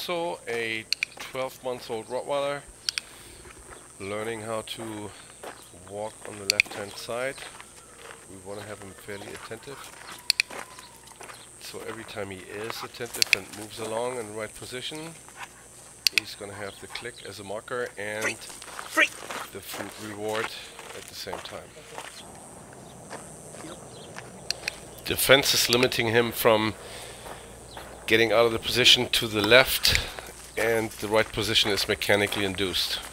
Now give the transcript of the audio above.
also a 12-month-old Rottweiler, learning how to walk on the left-hand side. We want to have him fairly attentive. So every time he is attentive and moves along in the right position, he's going to have the click as a marker and the food reward at the same time. The fence is limiting him from getting out of the position to the left, and the right position is mechanically induced.